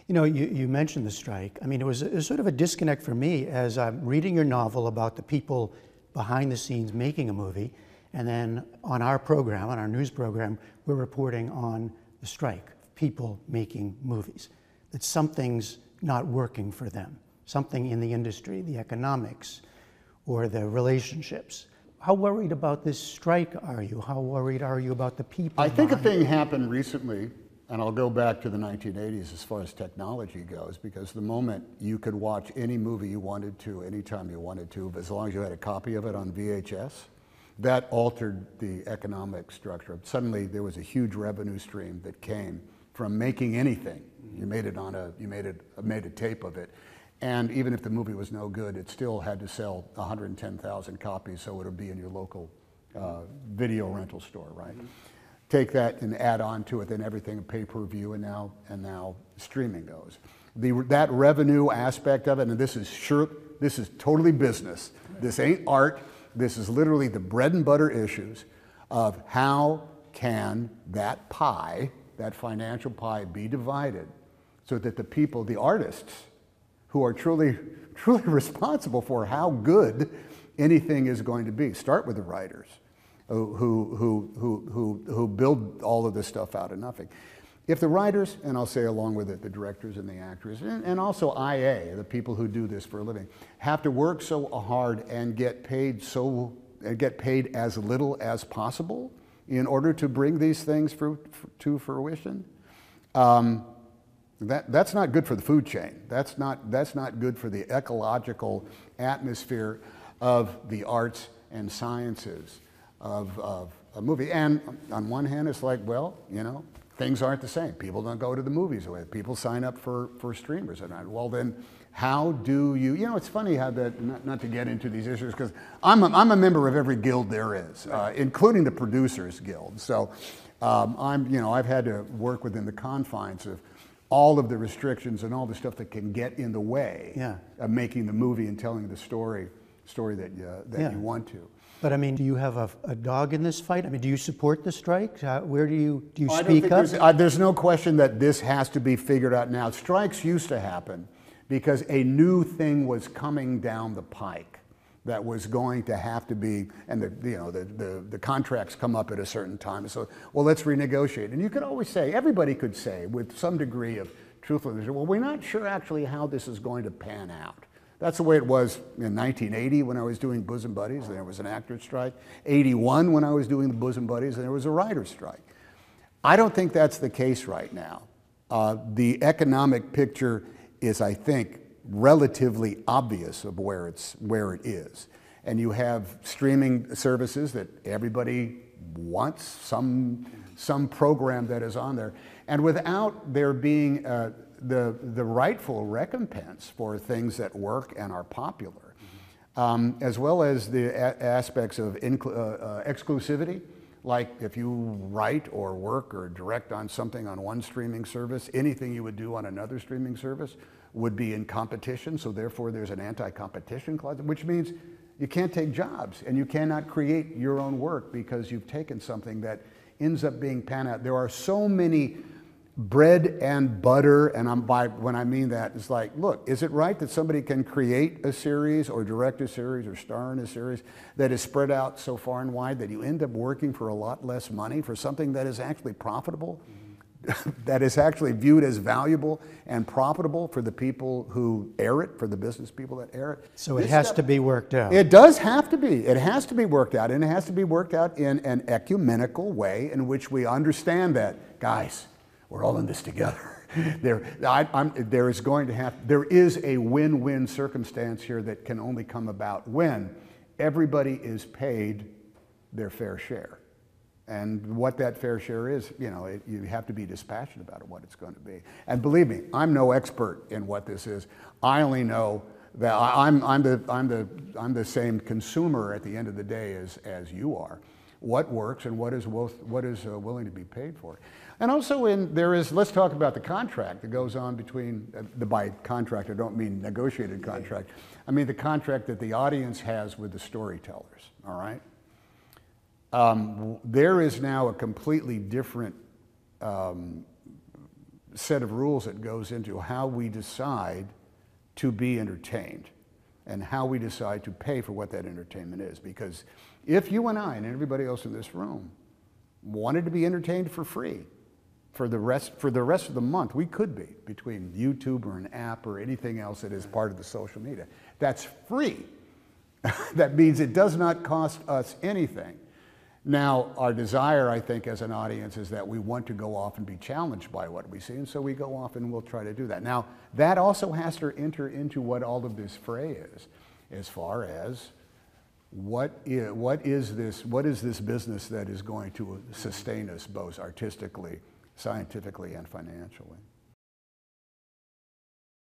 You know, you mentioned the strike. I mean, it was sort of a disconnect for me as I'm reading your novel about the people behind the scenes making a movie, and then on our program, on our news program, we're reporting on the strike, people making movies. That something's not working for them, something in the industry, the economics, or the relationships. How worried about this strike are you? How worried are you about the people? I think a thing happened recently, and I'll go back to the 1980s as far as technology goes, because the moment you could watch any movie you wanted to, anytime you wanted to, as long as you had a copy of it on VHS, that altered the economic structure. Suddenly there was a huge revenue stream that came from making anything. You made a tape of it. And even if the movie was no good, it still had to sell 110,000 copies, so it would be in your local video rental store, right? Take that and add on to it, then everything pay-per-view, and now streaming goes. That revenue aspect of it, and this is totally business. This ain't art. This is literally the bread and butter issues of how can that pie, that financial pie, be divided so that the people, the artists, who are truly responsible for how good anything is going to be. Start with the writers who build all of this stuff out of nothing. If the writers, and I'll say along with it, the directors and the actors, and also IA, the people who do this for a living, have to work so hard and get paid as little as possible in order to bring these things to fruition, that's not good for the food chain. That's not good for the ecological atmosphere of the arts and sciences of a movie. And on one hand, it's like, well, you know, things aren't the same. People don't go to the movies. People sign up for streamers. And well, then how do you know, it's funny how that, not to get into these issues, because I'm a member of every guild there is, including the Producers Guild. So I've had to work within the confines of all of the restrictions and all the stuff that can get in the way of making the movie and telling the story that you want to. But I mean, do you have a dog in this fight? I mean, do you support the strike? Where do you speak up? There's no question that this has to be figured out now. Strikes used to happen because a new thing was coming down the pike that was going to have to be, and the contracts come up at a certain time. So, well, let's renegotiate. And you could always say, everybody could say with some degree of truthfulness, well, we're not sure actually how this is going to pan out. That's the way it was in 1980 when I was doing Bosom Buddies, and there was an actor's strike. 81 when I was doing the Bosom Buddies, and there was a writer's strike. I don't think that's the case right now. The economic picture is, I think, relatively obvious of where it is. And you have streaming services that everybody wants, some program that is on there. And without there being the rightful recompense for things that work and are popular, as well as the aspects of exclusivity, like if you write or work or direct on something on one streaming service, anything you would do on another streaming service would be in competition, so therefore there's an anti-competition clause, which means you can't take jobs and you cannot create your own work because you've taken something that ends up being panned out. There are so many bread and butter, and when I mean that, it's like, look, is it right that somebody can create a series or direct a series or star in a series that is spread out so far and wide that you end up working for a lot less money for something that is actually profitable, that is actually viewed as valuable and profitable for the people who air it, for the business people that air it? So it has to be worked out. It does have to be. It has to be worked out, and it has to be worked out in an ecumenical way in which we understand that, guys, we're all in this together. There is a win-win circumstance here that can only come about when everybody is paid their fair share. And what that fair share is, you have to be dispassionate about it, what it's going to be. And believe me, I'm no expert in what this is. I only know that I'm the same consumer at the end of the day as you are. What works and what is willing to be paid for. And also let's talk about the contract that goes on between, by contract I don't mean negotiated contract, I mean the contract that the audience has with the storytellers, all right? There is now a completely different set of rules that goes into how we decide to be entertained and how we decide to pay for what that entertainment is. Because if you and I and everybody else in this room wanted to be entertained for free for the rest of the month, we could be, between YouTube or an app or anything else that is part of the social media. That's free. That means it does not cost us anything. Now, our desire, I think, as an audience is that we want to go off and be challenged by what we see, and so we go off and we'll try to do that. Now, that also has to enter into what all of this fray is, as far as what is this business that is going to sustain us both artistically, scientifically, and financially.